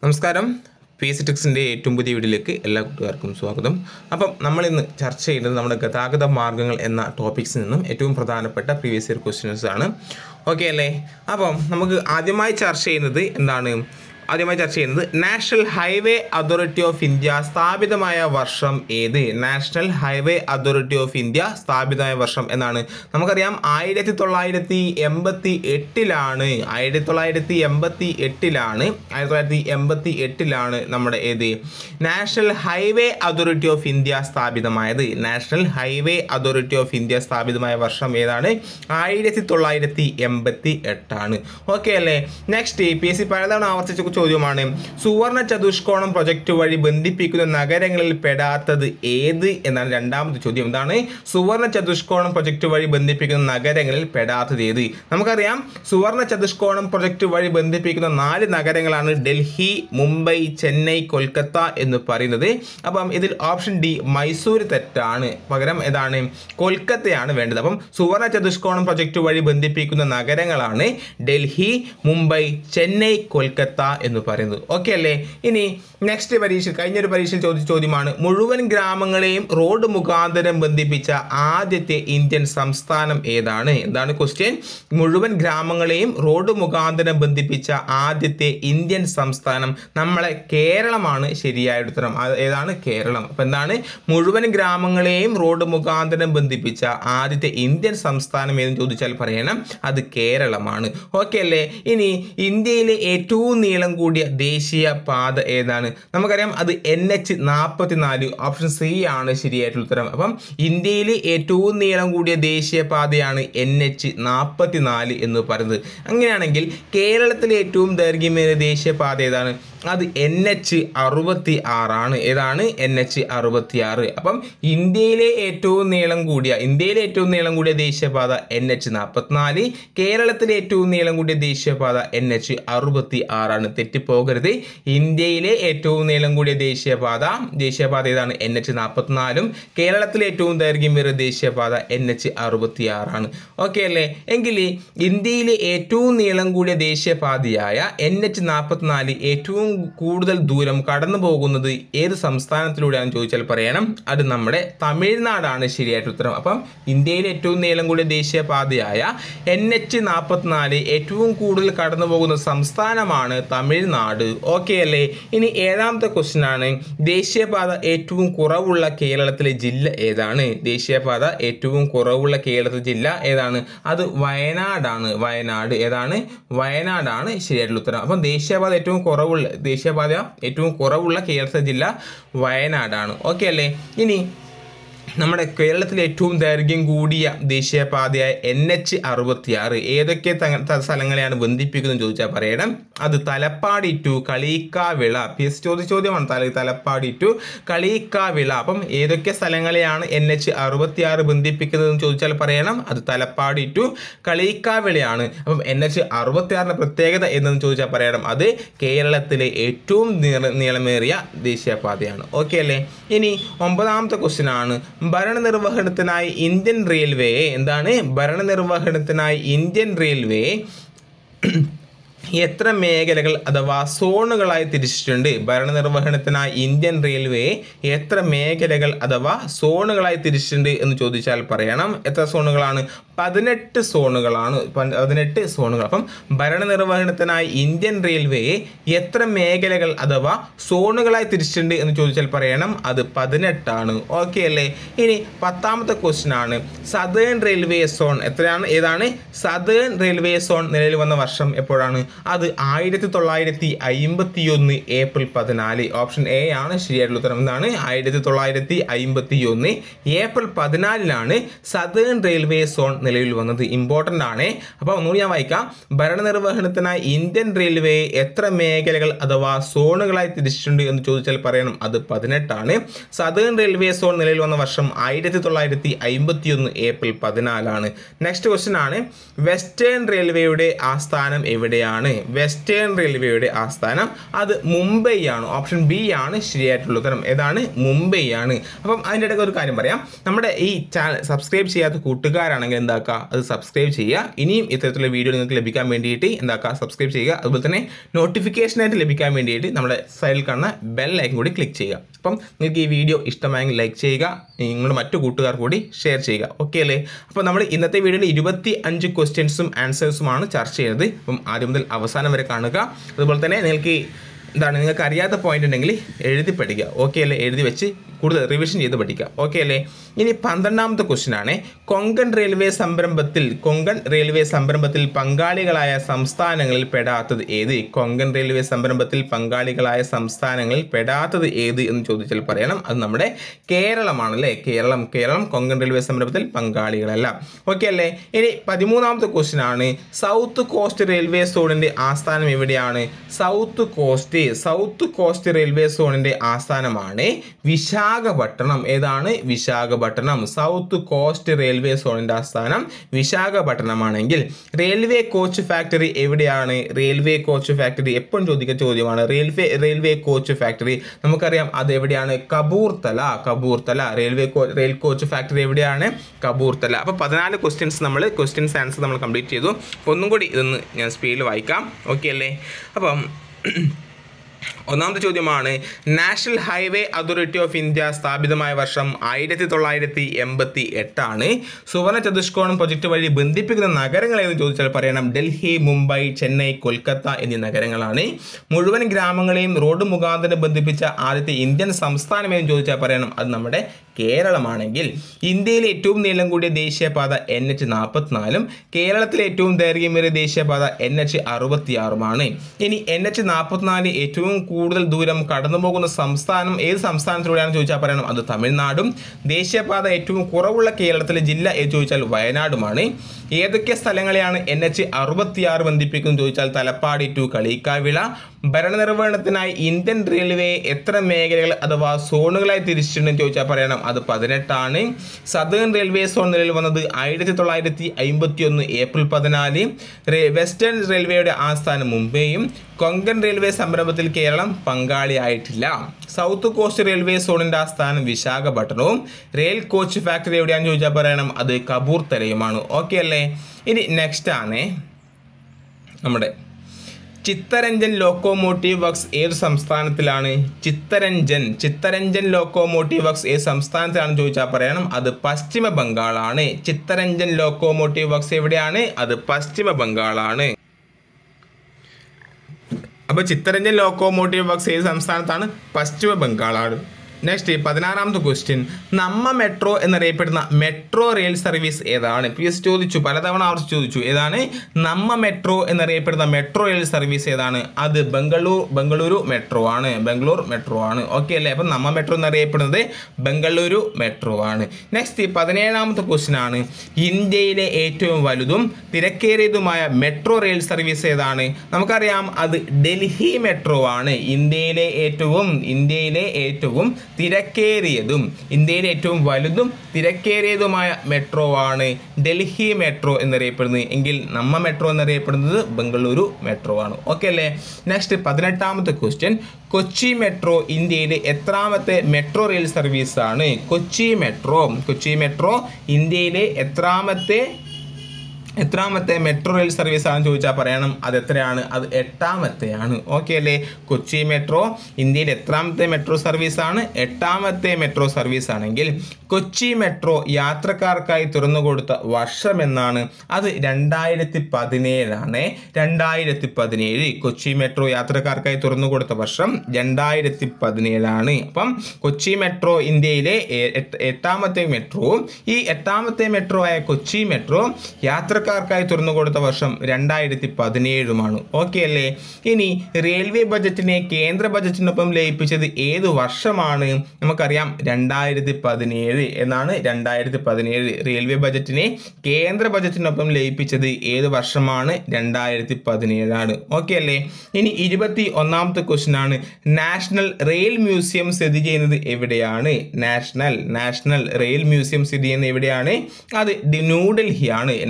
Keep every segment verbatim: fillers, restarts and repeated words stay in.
നമസ്കാരം. P S C ടിക്സിൻ്റെ ഏറ്റവും പുതിയ വീഡിയോയിലേക്ക് എല്ലാ കൂട്ടുകാർക്കും സ്വാഗതം. അപ്പം നമ്മളിന്ന് ചർച്ച ചെയ്യുന്നത് നമ്മുടെ ഗതാഗത മാർഗ്ഗങ്ങൾ എന്ന ടോപ്പിക്സിൽ നിന്നും ഏറ്റവും പ്രധാനപ്പെട്ട പ്രീവിയസ് ഇയർ ക്വസ്റ്റ്യൻസ് ആണ്. ഓക്കെ അല്ലേ? അപ്പം നമുക്ക് ആദ്യമായി ചർച്ച ചെയ്യുന്നത് എന്താണ്? ആദ്യമായി ചർച്ച ചെയ്യുന്നത് national highway authority of India സ്ഥാപിതമായ വർഷം ഏത്? National highway authority of India സ്ഥാപിതമായ വർഷം എന്നാണ്. നമുക്കറിയാം ആയിരത്തി തൊള്ളായിരത്തി എൺപത്തി എട്ടിലാണ് ആയിരത്തി തൊള്ളായിരത്തി എൺപത്തി എട്ടിലാണ് ആയിരത്തി തൊള്ളായിരത്തി എൺപത്തി എട്ടിലാണ് നമ്മുടെ ഏത് national highway authority of India സ്ഥാപിതമായത്. National highway authority of India സ്ഥാപിതമായ വർഷം ഏതാണ്? ആയിരത്തി തൊള്ളായിരത്തി എൺപത്തി എട്ടാണ്. ഓക്കെ അല്ലേ? നെക്സ്റ്റ് പി എസ് സി പലതവണ ആവർത്തിച്ച ചോദ്യമാണ്. സുവർണ ചതുഷ്കോണം പ്രൊജക്ട് വഴി ബന്ധിപ്പിക്കുന്ന നഗരങ്ങളിൽ പെടാത്തത് ഏത് എന്നാണ് രണ്ടാമത്തെ ചോദ്യം. എന്താണ് സുവർണ ചതുഷ്കോണം പ്രൊജക്ട് വഴി ബന്ധിപ്പിക്കുന്ന നഗരങ്ങളിൽ പെടാത്തത് ഏത്? നമുക്കറിയാം സുവർണ ചതുഷ്കോണം പ്രൊജക്ട് വഴി ബന്ധിപ്പിക്കുന്ന നാല് നഗരങ്ങളാണ് ഡൽഹി, മുംബൈ, ചെന്നൈ, കൊൽക്കത്ത എന്ന് പറയുന്നത്. അപ്പം ഇതിൽ ഓപ്ഷൻ ഡി മൈസൂർ തെറ്റാണ്. പകരം ഏതാണ്? കൊൽക്കത്തയാണ് വേണ്ടത്. അപ്പം സുവർണ ചതുഷ്കോണം പ്രൊജക്ട് വഴി ബന്ധിപ്പിക്കുന്ന നഗരങ്ങളാണ് ഡൽഹി, മുംബൈ, ചെന്നൈ, കൊൽക്കത്ത എന്ന് പറയുന്നത്. ഓക്കെ അല്ലേ? ഇനി നെക്സ്റ്റ് പരീക്ഷ കഴിഞ്ഞൊരു പരീക്ഷയിൽ ചോദിച്ച ചോദ്യമാണ്. മുഴുവൻ ഗ്രാമങ്ങളെയും റോഡ് മുഖാന്തരം ബന്ധിപ്പിച്ച ആദ്യത്തെ ഇന്ത്യൻ സംസ്ഥാനം ഏതാണ്? എന്താണ് ക്വസ്റ്റ്യൻ? മുഴുവൻ ഗ്രാമങ്ങളെയും റോഡ് മുഖാന്തരം ബന്ധിപ്പിച്ച ആദ്യത്തെ ഇന്ത്യൻ സംസ്ഥാനം നമ്മളെ കേരളമാണ് ശരിയായ ഉത്തരം. ഏതാണ്? കേരളം. അപ്പം എന്താണ്? മുഴുവൻ ഗ്രാമങ്ങളെയും റോഡ് മുഖാന്തരം ബന്ധിപ്പിച്ച ആദ്യത്തെ ഇന്ത്യൻ സംസ്ഥാനം ഏതെന്ന് ചോദിച്ചാൽ പറയണം അത് കേരളമാണ്. ഓക്കെ അല്ലേ? ഇനി ഇന്ത്യയിലെ ഏറ്റവും നീളം കൂടിയ ദേശീയ പാത ഏതാണ്? നമുക്കറിയാം അത് എൻ എച്ച് നാൽപ്പത്തി നാല്. ഓപ്ഷൻ സി ആണ് ശരിയായിട്ടുള്ള ഉത്തരം. അപ്പം ഇന്ത്യയിലെ ഏറ്റവും നീളം കൂടിയ ദേശീയ പാതയാണ് എൻ എച്ച് നാൽപ്പത്തി നാല് എന്ന് പറയുന്നത്. അങ്ങനെയാണെങ്കിൽ കേരളത്തിലെ ഏറ്റവും ദൈർഘ്യമേറിയ ദേശീയ പാത ഏതാണ്? അത് എൻ എച്ച് അറുപത്തി ആറാണ്. ഏതാണ്? എൻ എച്ച് അറുപത്തി ആറ്. അപ്പം ഇന്ത്യയിലെ ഏറ്റവും നീളം കൂടിയ ഇന്ത്യയിലെ ഏറ്റവും നീളം കൂടിയ ദേശീയപാത എൻ എച്ച് നാൽപ്പത്തിനാല്, കേരളത്തിലെ ഏറ്റവും നീളം കൂടിയ ദേശീയപാത എൻ എച്ച് അറുപത്തി ആറാണ്. തെറ്റിപ്പോകരുത്. ഇന്ത്യയിലെ ഏറ്റവും നീളം കൂടിയ ദേശീയപാത ദേശീയപാത ഏതാണ്? എൻ എച്ച് നാൽപ്പത്തിനാലും കേരളത്തിലെ ഏറ്റവും ദൈർഘ്യമേറിയ ദേശീയപാത എൻ എച്ച് അറുപത്തി ആറാണ്. ഓക്കെ അല്ലേ? എങ്കിൽ ഇന്ത്യയിലെ ഏറ്റവും നീളം കൂടിയ ദേശീയപാതയായ എൻ എച്ച് നാൽപ്പത്തിനാല് ഏറ്റവും കൂടുതൽ ദൂരം കടന്നു പോകുന്നത് ഏത് സംസ്ഥാനത്തിലൂടെയാണെന്ന് ചോദിച്ചാൽ പറയണം അത് നമ്മുടെ തമിഴ്നാടാണ് ശരിയായിട്ട് ഉത്തരം. അപ്പം ഇന്ത്യയിലെ ഏറ്റവും നീളം കൂടിയ ദേശീയപാതയായ എൻ എച്ച് നാൽപ്പത്തിനാല് ഏറ്റവും കൂടുതൽ കടന്നു പോകുന്ന സംസ്ഥാനമാണ് തമിഴ്നാട്. ഓക്കെ അല്ലേ? ഇനി ഏഴാമത്തെ ക്വസ്റ്റ്യൻ ആണ്. ദേശീയപാത ഏറ്റവും കുറവുള്ള കേരളത്തിലെ ജില്ല ഏതാണ്? ദേശീയപാത ഏറ്റവും കുറവുള്ള കേരളത്തിലെ ജില്ല ഏതാണ്? അത് വയനാടാണ്. വയനാട്. ഏതാണ്? വയനാടാണ് ശരിയായിട്ടുള്ള ഉത്തരം. അപ്പം ദേശീയപാത ഏറ്റവും കുറവുള്ള ദേശീയപാത ഏറ്റവും കുറവുള്ള കേരളത്തിലെ ജില്ല വയനാടാണ്. ഓക്കെ അല്ലേ? ഇനി നമ്മുടെ കേരളത്തിലെ ഏറ്റവും ദൈർഘ്യം കൂടിയ ദേശീയപാതയായ എൻ എച്ച് അറുപത്തി ആറ് ഏതൊക്കെ സ്ഥലങ്ങളെയാണ് ബന്ധിപ്പിക്കുന്നത് ചോദിച്ചാൽ പറയണം അത് Thalappady to Kaliyikkavila. P S ചോദ്യ ചോദ്യമാണ് തല തലപ്പാടി ടു കളിയിക്കാവിള. അപ്പം ഏതൊക്കെ സ്ഥലങ്ങളെയാണ് എൻ എച്ച് അറുപത്തി ആറ് ബന്ധിപ്പിക്കുന്നതെന്ന് ചോദിച്ചാൽ പറയണം അത് തലപ്പാടി ടു കളിയിക്കാവിളയാണ്. അപ്പം എൻ എച്ച് അറുപത്തി ആറിൻ്റെ പ്രത്യേകത എന്തെന്ന് ചോദിച്ചാൽ പറയണം അത് കേരളത്തിലെ ഏറ്റവും നീള നീളമേറിയ ദേശീയപാതയാണ്. ഓക്കെ അല്ലേ? ഇനി ഒമ്പതാമത്തെ ക്വസ്റ്റ്യൻ ആണ്. ഭരണനിർവഹണത്തിനായി ഇന്ത്യൻ റെയിൽവേ എന്താണ് ഭരണനിർവഹണത്തിനായി ഇന്ത്യൻ റെയിൽവേ എത്ര മേഖലകൾ അഥവാ സോണുകളായി തിരിച്ചിട്ടുണ്ട്? ഭരണനിർവഹണത്തിനായി ഇന്ത്യൻ റെയിൽവേ എത്ര മേഖലകൾ അഥവാ സോണുകളായി തിരിച്ചിട്ടുണ്ട് എന്ന് ചോദിച്ചാൽ പറയണം എത്ര സോണുകളാണ്? പതിനെട്ട് സോണുകളാണ്. പതിനെട്ട് സോണുകൾ. അപ്പം ഭരണനിർവഹണത്തിനായി ഇന്ത്യൻ റെയിൽവേ എത്ര മേഖലകൾ അഥവാ സോണുകളായി തിരിച്ചിട്ടുണ്ട് എന്ന് ചോദിച്ചാൽ പറയണം അത് പതിനെട്ടാണ്. ഓക്കെ അല്ലേ? ഇനി പത്താമത്തെ ക്വസ്റ്റ്യൻ ആണ്. സദേൺ റെയിൽവേ സോൺ എത്രയാണ്? ഏതാണ്? സദേൺ റെയിൽവേ സോൺ നിലവിൽ വന്ന വർഷം എപ്പോഴാണ്? അത് ആയിരത്തി തൊള്ളായിരത്തി അയിമ്പത്തി ഒന്ന് ഏപ്രിൽ പതിനാല്. ഓപ്ഷൻ എ ആണ് ശരിയായിട്ടുള്ള ഉത്തരം. എന്താണ്? ആയിരത്തി തൊള്ളായിരത്തി അയിമ്പത്തി ഒന്ന് ഏപ്രിൽ പതിനാലിനാണ് സദേൺ റെയിൽവേ സോൺ നിലവിൽ വന്നത്. ഇമ്പോർട്ടൻ്റ് ആണ്. അപ്പോൾ ഒന്നുകൂടി ഞാൻ വായിക്കാം. ഭരണനിർവഹണത്തിനായി ഇന്ത്യൻ റെയിൽവേ എത്ര മേഖലകൾ അഥവാ സോണുകളായി തിരിച്ചിട്ടുണ്ട് എന്ന് ചോദിച്ചാൽ പറയണം അത് പതിനെട്ടാണ്. സദേൺ റെയിൽവേ സോൺ നിലവിൽ വന്ന വർഷം ആയിരത്തി തൊള്ളായിരത്തി അയിമ്പത്തി ഒന്ന് ഏപ്രിൽ പതിനാലാണ്. നെക്സ്റ്റ് ക്വസ്റ്റ്യൻ ആണ്. വെസ്റ്റേൺ റെയിൽവേയുടെ ആസ്ഥാനം എവിടെയാണ്? വെസ്റ്റേൺ റെയിൽവേയുടെ ആസ്ഥാനം അത് മുംബൈ ആണ്. ഓപ്ഷൻ ബി ആണ് ശരിയായിട്ടുള്ള ഉത്തരം. ഏതാണ്? മുംബൈ ആണ്. അപ്പം അതിൻ്റെ ഇടയ്ക്ക് ഒരു കാര്യം പറയാം. നമ്മുടെ ഈ ചാനൽ സബ്സ്ക്രൈബ് ചെയ്യാത്ത കൂട്ടുകാരാണെങ്കിൽ എന്താ എന്താക്കുക, അത് സബ്സ്ക്രൈബ് ചെയ്യുക. ഇനിയും ഇത്തരത്തിലുള്ള വീഡിയോ നിങ്ങൾക്ക് ലഭിക്കാൻ വേണ്ടിയിട്ട് എന്താക്കുക, സബ്സ്ക്രൈബ് ചെയ്യുക. അതുപോലെ തന്നെ നോട്ടിഫിക്കേഷനായിട്ട് ലഭിക്കാൻ വേണ്ടിയിട്ട് നമ്മുടെ സൈഡിൽ കാണുന്ന ബെൽ ഐക്കൺ കൂടി ക്ലിക്ക് ചെയ്യുക. അപ്പം നിങ്ങൾക്ക് ഈ വീഡിയോ ഇഷ്ടമായെങ്കിൽ ലൈക്ക് ചെയ്യുക, നിങ്ങളുടെ മറ്റു കൂട്ടുകാർ കൂടി ഷെയർ ചെയ്യുക. ഓക്കെ അല്ലേ? അപ്പോൾ നമ്മൾ ഇന്നത്തെ വീഡിയോയിൽ ഇരുപത്തി അഞ്ച് ക്വസ്റ്റ്യൻസും ആൻസേഴ്സുമാണ് ചർച്ച ചെയ്യുന്നത്. അപ്പം ആദ്യം മുതൽ അവസാനം വരെ കാണുക. അതുപോലെ തന്നെ നിങ്ങൾക്ക് എന്താണ് നിങ്ങൾക്ക് അറിയാത്ത പോയിന്റ് ഉണ്ടെങ്കിൽ എഴുതി പഠിക്കുക. ഓക്കെ അല്ലേ? എഴുതി വെച്ച് കൂടുതൽ റിവിഷൻ ചെയ്ത് പഠിക്കുക. ഓക്കെ അല്ലേ? ഇനി പന്ത്രണ്ടാമത്തെ ക്വസ്റ്റ്യൻ ആണ്, കൊങ്കൺ റെയിൽവേ സംരംഭത്തിൽ കൊങ്കൺ റെയിൽവേ സംരംഭത്തിൽ പങ്കാളികളായ സംസ്ഥാനങ്ങളിൽ പെടാത്തത് ഏത്? കൊങ്കൺ റെയിൽവേ സംരംഭത്തിൽ പങ്കാളികളായ സംസ്ഥാനങ്ങളിൽ പെടാത്തത് ഏത് എന്ന് ചോദിച്ചാൽ പറയണം അത് നമ്മുടെ കേരളമാണ് അല്ലേ? കേരളം കേരളം കൊങ്കൺ റെയിൽവേ സംരംഭത്തിൽ പങ്കാളികളല്ല. ഓക്കെ അല്ലേ? ഇനി പതിമൂന്നാമത്തെ ക്വസ്റ്റ്യൻ ആണ്, സൗത്ത് കോസ്റ്റ് റെയിൽവേ സോണിന്റെ ആസ്ഥാനം എവിടെയാണ്? South coast south coast railway സോണിന്റെ ആസ്ഥാനമാണ് വിശാഖപട്ടണം. ഏതാണ്? വിശാഖപട്ടണം. സൗത്ത് കോസ്റ്റ് റെയിൽവേ സോണിന്റെ ആസ്ഥാനം വിശാഖപട്ടണമാണെങ്കിൽ റെയിൽവേ കോച്ച് ഫാക്ടറി എവിടെയാണ്? റെയിൽവേ കോച്ച് ഫാക്ടറി എപ്പോഴും ചോദിക്കുന്ന ചോദ്യമാണ്. റെയിൽവേ റെയിൽവേ കോച്ച് ഫാക്ടറി നമുക്കറിയാം അത് എവിടെയാണ്? Kapurthala. Kapurthala railway rail coach factory എവിടെയാണ്? കപൂർത്തല. അപ്പോൾ പതിനാല് ക്വസ്റ്റ്യൻസ് നമ്മൾ ക്വസ്റ്റ്യൻസ് ആൻസർ നമ്മൾ കംപ്ലീറ്റ് ചെയ്തു. ഒന്നും കൂടി ഇതൊന്ന് ഞാൻ സ്പീഡിൽ വായിക്കാം. ഓക്കെ അല്ലേ? അപ്പം ഒന്നാമത്തെ ചോദ്യമാണ്, national highway authority of India സ്ഥാപിതമായ വർഷം ആയിരത്തി തൊള്ളായിരത്തി എൺപത്തി എട്ടാണ്. സുവർണ ചതുഷ്കോണം പ്രൊജക്ട് വഴി ബന്ധിപ്പിക്കുന്ന നഗരങ്ങൾ ഏതെന്ന് ചോദിച്ചാൽ പറയണം ഡൽഹി, മുംബൈ, ചെന്നൈ, കൊൽക്കത്ത എന്നീ നഗരങ്ങളാണ്. മുഴുവൻ ഗ്രാമങ്ങളെയും റോഡ് മുഖാന്തരം ബന്ധിപ്പിച്ച ആദ്യത്തെ ഇന്ത്യൻ സംസ്ഥാനം ഏതെന്ന് ചോദിച്ചാൽ പറയണം അത് നമ്മുടെ കേരളമാണെങ്കിൽ ഇന്ത്യയിലെ ഏറ്റവും നീളം കൂടിയ ദേശീയപാത എൻ എച്ച് നാൽപ്പത്തിനാലും കേരളത്തിലെ ഏറ്റവും ദൈർഘ്യമേറിയ ദേശീയപാത എൻ എച്ച് അറുപത്തിയാറുമാണ്. ഇനി എൻ എച്ച് നാൽപ്പത്തിനാല് ഏറ്റവും കൂടുതൽ ദൂരം കടന്നു പോകുന്ന സംസ്ഥാനം ഏത് സംസ്ഥാനത്തിലൂടെയാണെന്ന് ചോദിച്ചാൽ പറയണം അത് തമിഴ്നാടും. ദേശീയപാത ഏറ്റവും കുറവുള്ള കേരളത്തിലെ ജില്ല ഏത് ചോദിച്ചാൽ വയനാടുമാണ്. ഏതൊക്കെ സ്ഥലങ്ങളെയാണ് എൻ എച്ച് അറുപത്തിയാറ് ബന്ധിപ്പിക്കുന്നത് ചോദിച്ചാൽ തലപ്പാടി ടു കളിക്കാവിള. ഭരണനിർവഹണത്തിനായി ഇന്ത്യൻ റെയിൽവേ എത്ര മേഖലകൾ അഥവാ സോണുകളായി തിരിച്ചിട്ടുണ്ടെന്ന് ചോദിച്ചാൽ പറയണം അത് പതിനെട്ടാണ്. സദേൺ റെയിൽവേ സോൺ നിലവിൽ വന്നത് ആയിരത്തി തൊള്ളായിരത്തി അമ്പത്തി ഒന്ന് ഏപ്രിൽ പതിനാല്. വെസ്റ്റേൺ റെയിൽവേയുടെ ആസ്ഥാനം മുംബൈയും. കൊങ്കൺ റെയിൽവേ സംരംഭത്തിൽ കേരളം പങ്കാളിയായിട്ടില്ല. സൗത്ത് കോസ്റ്റ് റെയിൽവേ സോണിന്റെ ആസ്ഥാനം വിശാഖപട്ടണവും. റെയിൽ കോച്ച് ഫാക്ടറി എവിടെയാണെന്ന് ചോദിച്ചാൽ പറയണം അത് കപൂർത്തലയുമാണ്. ഓക്കെ അല്ലേ? ഇനി നെക്സ്റ്റ് ആണ് നമ്മുടെ ചിത്തരഞ്ജൻ ലോക്കോമോട്ടീവ് വർക്ക്സ് ഏത് സംസ്ഥാനത്തിലാണ്? ചിത്തരഞ്ജൻ ചിത്തരഞ്ജൻ ലോക്കോമോട്ടീവ് വർക്ക്സ് ഏത് സംസ്ഥാനത്തിലാണെന്ന് ചോദിച്ചാൽ പറയണം അത് പശ്ചിമ ബംഗാളാണ്. ചിത്തരഞ്ജൻ ലോക്കോമോട്ടീവ് വർക്ക്സ് എവിടെയാണ്? അത് പശ്ചിമ ബംഗാളാണ്. അപ്പോൾ ചിത്തരഞ്ജൻ ലോക്കോമോട്ടീവ് വർക്ക്സ് ഏത് സംസ്ഥാനത്താണ്? പശ്ചിമ ബംഗാളാണ്. നെക്സ്റ്റ് പതിനാറാമത്തെ ക്വസ്റ്റ്യൻ, നമ്മ മെട്രോ എന്നറിയപ്പെടുന്ന മെട്രോ റെയിൽ സർവീസ് ഏതാണ്? പി എസ് ചോദിച്ചു, പലതവണ ആവർത്തിച്ച് ചോദിച്ചു. ഏതാണ് നമ്മ മെട്രോ എന്നറിയപ്പെടുന്ന മെട്രോ റെയിൽ സർവീസ് ഏതാണ്? അത് ബംഗളൂർ ബംഗളൂരു മെട്രോ ആണ്. ബംഗളൂർ മെട്രോ ആണ്. ഓക്കെ അല്ലേ? അപ്പം നമ്മ മെട്രോ എന്നറിയപ്പെടുന്നത് ബംഗളൂരു മെട്രോ ആണ്. നെക്സ്റ്റ് പതിനേഴാമത്തെ ക്വസ്റ്റ്യൻ ആണ്, ഇന്ത്യയിലെ ഏറ്റവും വലുതും തിരക്കേറിയതുമായ മെട്രോ റെയിൽ സർവീസ് ഏതാണ്? നമുക്കറിയാം അത് ഡൽഹി മെട്രോ ആണ്. ഇന്ത്യയിലെ ഏറ്റവും ഇന്ത്യയിലെ ഏറ്റവും തിരക്കേറിയതും ഇന്ത്യയിലെ ഏറ്റവും വലുതും തിരക്കേറിയതുമായ മെട്രോ ആണ് ഡൽഹി മെട്രോ എന്നറിയപ്പെടുന്നത്. എങ്കിൽ നമ്മ മെട്രോ എന്നറിയപ്പെടുന്നത് ബംഗളൂരു മെട്രോ ആണ്. ഓക്കെ അല്ലേ? നെക്സ്റ്റ് പതിനെട്ടാമത്തെ ക്വസ്റ്റ്യൻ, കൊച്ചി മെട്രോ ഇന്ത്യയിലെ എത്രാമത്തെ മെട്രോ റെയിൽ സർവീസ് ആണ്? കൊച്ചി മെട്രോ കൊച്ചി മെട്രോ ഇന്ത്യയിലെ എത്രാമത്തെ എത്രാമത്തെ മെട്രോ റെയിൽ സർവീസ് ആണെന്ന് ചോദിച്ചാൽ പറയണം അത് എത്രയാണ്? അത് എട്ടാമത്തെയാണ്. ഓക്കെ അല്ലേ? കൊച്ചി മെട്രോ ഇന്ത്യയിൽ എത്രാമത്തെ മെട്രോ സർവീസ് ആണ്? എട്ടാമത്തെ മെട്രോ സർവീസ് ആണെങ്കിൽ കൊച്ചി മെട്രോ യാത്രക്കാർക്കായി തുറന്നു കൊടുത്ത വർഷം എന്നാണ്? അത് രണ്ടായിരത്തി പതിനേഴാണ്. രണ്ടായിരത്തി പതിനേഴ് കൊച്ചി മെട്രോ യാത്രക്കാർക്കായി തുറന്നു കൊടുത്ത വർഷം രണ്ടായിരത്തി പതിനേഴാണ്. അപ്പം കൊച്ചി മെട്രോ ഇന്ത്യയിലെ എട്ടാമത്തെ മെട്രോവും ഈ എട്ടാമത്തെ മെട്രോ ആയ കൊച്ചി മെട്രോ യാത്ര യാത്രക്കാർക്കായി തുറന്നു കൊടുത്ത വർഷം രണ്ടായിരത്തി പതിനേഴുമാണ്. ഓക്കെ അല്ലേ? ഇനി റെയിൽവേ ബജറ്റിനെ കേന്ദ്ര ബജറ്റിനൊപ്പം ലയിപ്പിച്ചത് ഏത് വർഷമാണ്? നമുക്കറിയാം രണ്ടായിരത്തി പതിനേഴ് എന്നാണ്. രണ്ടായിരത്തി പതിനേഴ് റെയിൽവേ ബജറ്റിനെ കേന്ദ്ര ബജറ്റിനൊപ്പം ലയിപ്പിച്ചത് ഏത് വർഷമാണ്? രണ്ടായിരത്തി പതിനേഴാണ്. ഓക്കെ അല്ലേ? ഇനി ഇരുപത്തി ഒന്നാമത്തെ ക്വസ്റ്റ്യൻ ആണ്, നാഷണൽ റെയിൽ മ്യൂസിയം സ്ഥിതി ചെയ്യുന്നത് എവിടെയാണ്? നാഷണൽ നാഷണൽ റെയിൽ മ്യൂസിയം സ്ഥിതി ചെയ്യുന്നത് എവിടെയാണ്? അത് ന്യൂഡൽഹിയാണ്. നാഷണൽ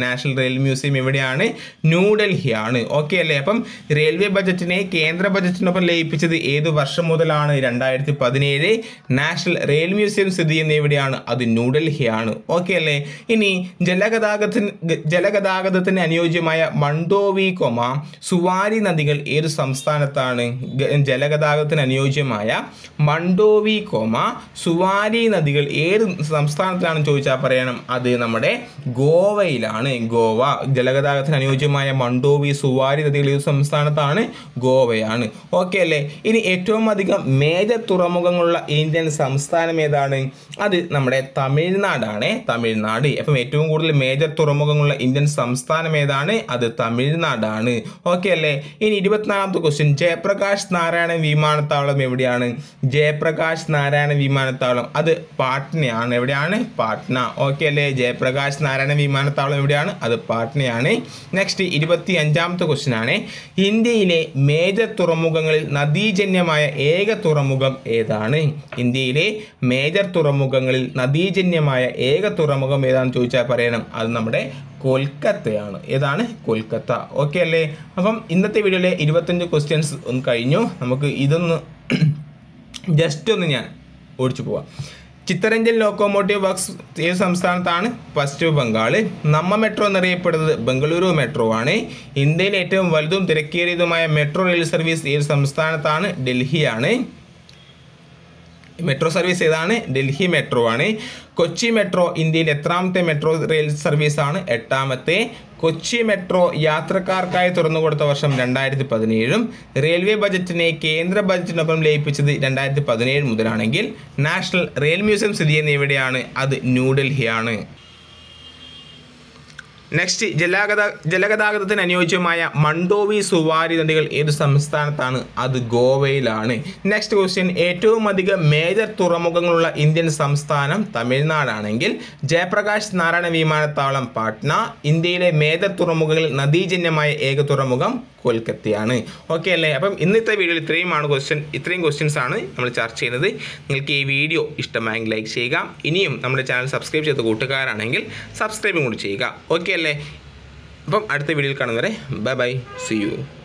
റെയിൽ മ്യൂസിയം എവിടെയാണ്? ന്യൂഡൽഹിയാണ്. ഓക്കെ അല്ലേ? അപ്പം റെയിൽവേ ബജറ്റിനെ കേന്ദ്ര ബജറ്റിനൊപ്പം ലയിപ്പിച്ചത് ഏത് വർഷം മുതലാണ്? രണ്ടായിരത്തി പതിനേഴ്. നാഷണൽ റെയിൽ മ്യൂസിയം സ്ഥിതി ചെയ്യുന്ന എവിടെയാണ്? അത് ന്യൂഡൽഹിയാണ്. ഓക്കെ അല്ലേ? ഇനി ജലഗതാഗതത്തിന് ജലഗതാഗതത്തിന് അനുയോജ്യമായ മണ്ടോവി കൊമ സുവാരി നദികൾ ഏത് സംസ്ഥാനത്താണ്? ജലഗതാഗതത്തിന് അനുയോജ്യമായ മണ്ടോവി കൊമ സുവാരി നദികൾ ഏത് സംസ്ഥാനത്തിലാണെന്ന് ചോദിച്ചാൽ പറയണം അത് നമ്മുടെ ഗോവയിലാണ്. ഗോവ. ജലഗതാഗതത്തിന് അനുയോജ്യമായ മണ്ടോവി സുവാരി നദികൾ ഏത് സംസ്ഥാനത്താണ്? ഗോവയാണ്. ഓക്കെ അല്ലേ? ഇനി ഏറ്റവും അധികം മേജർ തുറമുഖങ്ങളുള്ള ഇന്ത്യൻ സംസ്ഥാനം ഏതാണ്? അത് നമ്മുടെ തമിഴ്നാടാണ്. തമിഴ്നാട്. അപ്പം ഏറ്റവും കൂടുതൽ മേജർ തുറമുഖങ്ങളുള്ള ഇന്ത്യൻ സംസ്ഥാനം ഏതാണ്? അത് തമിഴ്നാടാണ്. ഓക്കെ അല്ലേ? ഇനി ഇരുപത്തിനാലാമത്തെ ക്വസ്റ്റ്യൻ, ജയപ്രകാശ് നാരായണ വിമാനത്താവളം എവിടെയാണ്? ജയപ്രകാശ് നാരായണ വിമാനത്താവളം അത് പാട്നയാണ്. എവിടെയാണ്? പാട്ന. ഓക്കെ അല്ലേ? ജയപ്രകാശ് നാരായണ വിമാനത്താവളം എവിടെയാണ്? അത് പാട്നയാണ്. നെക്സ്റ്റ് ഇരുപത്തി അഞ്ചാമത്തെ ക്വസ്റ്റ്യൻ ആണ്, ഇന്ത്യയിലെ മേജർ തുറമുഖങ്ങളിൽ നദീജന്യമായ ഏക തുറമുഖം ഏതാണ്? ഇന്ത്യയിലെ മേജർ തുറമുഖങ്ങളിൽ നദീജന്യമായ ഏക തുറമുഖം ഏതാണെന്ന് ചോദിച്ചാൽ പറയണം അത് നമ്മുടെ കൊൽക്കത്തയാണ്. ഏതാണ്? കൊൽക്കത്ത. ഓക്കെ അല്ലേ? അപ്പം ഇന്നത്തെ വീഡിയോയിലെ ഇരുപത്തഞ്ച് ക്വസ്റ്റ്യൻസ് ഒന്ന് കഴിഞ്ഞു. നമുക്ക് ഇതൊന്ന് ജസ്റ്റ് ഒന്ന് ഞാൻ ഓടിച്ചു പോവാം. ചിത്തരഞ്ജൻ ലോക്കോമോട്ടീവ് വർക്ക്സ് ഏത് സംസ്ഥാനത്താണ്? പശ്ചിമ ബംഗാൾ. നമ്മ മെട്രോ എന്നറിയപ്പെടുന്നത് ബംഗളൂരു മെട്രോ ആണ്. ഇന്ത്യയിലെ ഏറ്റവും വലുതും തിരക്കേറിയതുമായ മെട്രോ റെയിൽ സർവീസ് ഏത് സംസ്ഥാനത്താണ്? ഡൽഹിയാണ്. മെട്രോ സർവീസ് ഏതാണ്? ഡൽഹി മെട്രോ ആണ്. കൊച്ചി മെട്രോ ഇന്ത്യയിൽ എത്രാമത്തെ മെട്രോ റെയിൽ സർവീസാണ്? എട്ടാമത്തെ. കൊച്ചി മെട്രോ യാത്രക്കാർക്കായി തുറന്നു കൊടുത്ത വർഷം രണ്ടായിരത്തി പതിനേഴും റെയിൽവേ ബജറ്റിനെ കേന്ദ്ര ബജറ്റിനൊപ്പം ലയിപ്പിച്ചത് രണ്ടായിരത്തി പതിനേഴ് മുതലാണെങ്കിൽ നാഷണൽ റെയിൽ മ്യൂസിയം സ്ഥിതി ചെയ്യുന്ന എവിടെയാണ്? അത് ന്യൂഡൽഹിയാണ്. നെക്സ്റ്റ്, ജലഗതാ ജലഗതാഗതത്തിന് അനുയോജ്യമായ മണ്ടോവി സുവാരി നദികൾ ഏത് സംസ്ഥാനത്താണ്? അത് ഗോവയിലാണ്. നെക്സ്റ്റ് ക്വസ്റ്റ്യൻ, ഏറ്റവും അധികം മേജർ തുറമുഖങ്ങളുള്ള ഇന്ത്യൻ സംസ്ഥാനം തമിഴ്നാടാണെങ്കിൽ ജയപ്രകാശ് നാരായണ വിമാനത്താവളം പാട്ന. ഇന്ത്യയിലെ മേജർ തുറമുഖങ്ങളിൽ നദീജന്യമായ ഏക തുറമുഖം കൊൽക്കത്തയാണ്. ഓക്കെ അല്ലേ? അപ്പം ഇന്നത്തെ വീഡിയോയിൽ ഇത്രയുമാണ് ക്വസ്റ്റ്യൻ ഇത്രയും ക്വസ്റ്റ്യൻസ് ആണ് നമ്മൾ ചർച്ച ചെയ്യുന്നത്. നിങ്ങൾക്ക് ഈ വീഡിയോ ഇഷ്ടമായെങ്കിൽ ലൈക്ക് ചെയ്യുക. ഇനിയും നമ്മുടെ ചാനൽ സബ്സ്ക്രൈബ് ചെയ്ത കൂട്ടുകാരാണെങ്കിൽ സബ്സ്ക്രൈബും കൂടി ചെയ്യുക. ഓക്കെ അല്ലേ? അപ്പം അടുത്ത വീഡിയോയിൽ കാണുന്നവരെ ബൈ ബൈ, സി യു.